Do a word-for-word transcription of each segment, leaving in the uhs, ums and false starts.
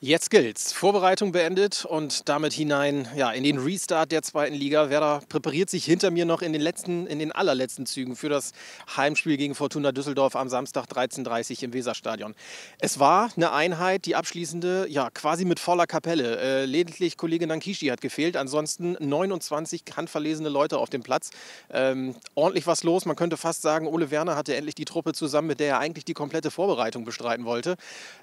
Jetzt gilt's. Vorbereitung beendet und damit hinein, ja, in den Restart der zweiten Liga. Werder präpariert sich hinter mir noch in den letzten, in den allerletzten Zügen für das Heimspiel gegen Fortuna Düsseldorf am Samstag dreizehn Uhr dreißig im Weserstadion. Es war eine Einheit, die abschließende, ja, quasi mit voller Kapelle. Äh, lediglich Kollege Nankishi hat gefehlt, ansonsten neunundzwanzig handverlesene Leute auf dem Platz. Ähm, ordentlich was los. Man könnte fast sagen, Ole Werner hatte endlich die Truppe zusammen, mit der er eigentlich die komplette Vorbereitung bestreiten wollte.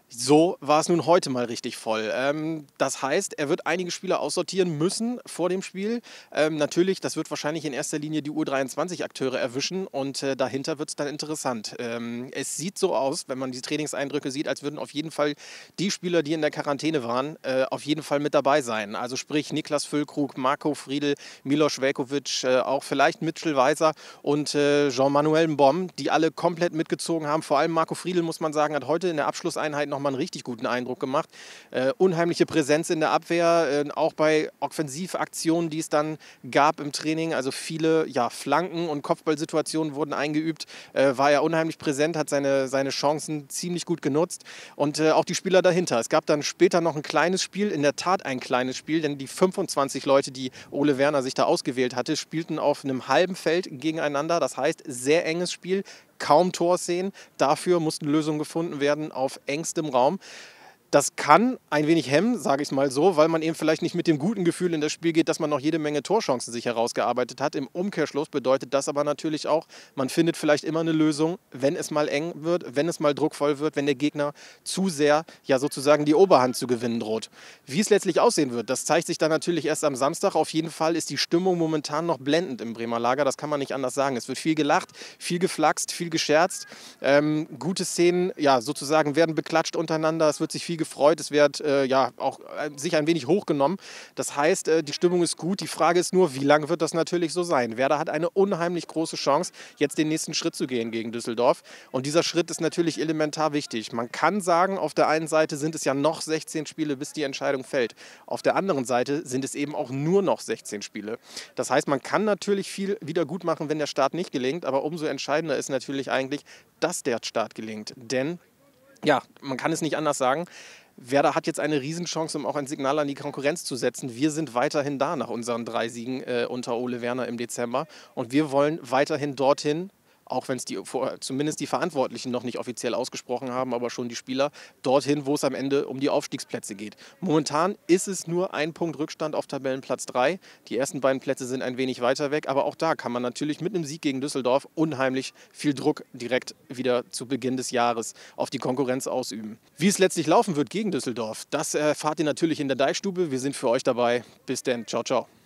So war es nun heute mal richtig voll. Ähm, das heißt, er wird einige Spieler aussortieren müssen vor dem Spiel. Ähm, natürlich, das wird wahrscheinlich in erster Linie die U dreiundzwanzig-Akteure erwischen und äh, dahinter wird es dann interessant. Ähm, es sieht so aus, wenn man die Trainingseindrücke sieht, als würden auf jeden Fall die Spieler, die in der Quarantäne waren, äh, auf jeden Fall mit dabei sein. Also sprich Niklas Füllkrug, Marco Friedl, Milos Veljković, äh, auch vielleicht Mitchell Weiser und äh, Jean-Manuel Mbom, die alle komplett mitgezogen haben. Vor allem Marco Friedl, muss man sagen, hat heute in der Abschlusseinheit nochmal einen richtig guten Eindruck gemacht. Äh, unheimliche Präsenz in der Abwehr, äh, auch bei Offensivaktionen, die es dann gab im Training. Also viele ja, Flanken und Kopfballsituationen wurden eingeübt. Äh, war er unheimlich präsent, hat seine, seine Chancen ziemlich gut genutzt. Und äh, auch die Spieler dahinter. Es gab dann später noch ein kleines Spiel, in der Tat ein kleines Spiel, denn die fünfundzwanzig Leute, die Ole Werner sich da ausgewählt hatte, spielten auf einem halben Feld gegeneinander. Das heißt, sehr enges Spiel. Kaum Torszenen. Dafür mussten Lösungen gefunden werden auf engstem Raum. Das kann ein wenig hemmen, sage ich es mal so, weil man eben vielleicht nicht mit dem guten Gefühl in das Spiel geht, dass man noch jede Menge Torchancen sich herausgearbeitet hat. Im Umkehrschluss bedeutet das aber natürlich auch, man findet vielleicht immer eine Lösung, wenn es mal eng wird, wenn es mal druckvoll wird, wenn der Gegner zu sehr ja sozusagen die Oberhand zu gewinnen droht. Wie es letztlich aussehen wird, das zeigt sich dann natürlich erst am Samstag. Auf jeden Fall ist die Stimmung momentan noch blendend im Bremer Lager, das kann man nicht anders sagen. Es wird viel gelacht, viel geflaxt, viel gescherzt. Ähm, gute Szenen, ja sozusagen werden beklatscht untereinander, es wird sich viel gefreut, es wird äh, ja auch äh, sich ein wenig hochgenommen. Das heißt, äh, die Stimmung ist gut. Die Frage ist nur, wie lange wird das natürlich so sein? Werder hat eine unheimlich große Chance, jetzt den nächsten Schritt zu gehen gegen Düsseldorf. Und dieser Schritt ist natürlich elementar wichtig. Man kann sagen, auf der einen Seite sind es ja noch sechzehn Spiele, bis die Entscheidung fällt. Auf der anderen Seite sind es eben auch nur noch sechzehn Spiele. Das heißt, man kann natürlich viel wieder gut machen, wenn der Start nicht gelingt. Aber umso entscheidender ist natürlich eigentlich, dass der Start gelingt. Denn ja, man kann es nicht anders sagen. Werder hat jetzt eine Riesenchance, um auch ein Signal an die Konkurrenz zu setzen. Wir sind weiterhin da nach unseren drei Siegen äh, unter Ole Werner im Dezember. Und wir wollen weiterhin dorthin, auch wenn es die, zumindest die Verantwortlichen noch nicht offiziell ausgesprochen haben, aber schon die Spieler, dorthin, wo es am Ende um die Aufstiegsplätze geht. Momentan ist es nur ein Punkt Rückstand auf Tabellenplatz drei. Die ersten beiden Plätze sind ein wenig weiter weg, aber auch da kann man natürlich mit einem Sieg gegen Düsseldorf unheimlich viel Druck direkt wieder zu Beginn des Jahres auf die Konkurrenz ausüben. Wie es letztlich laufen wird gegen Düsseldorf, das erfahrt ihr natürlich in der Deichstube. Wir sind für euch dabei. Bis dann. Ciao, ciao.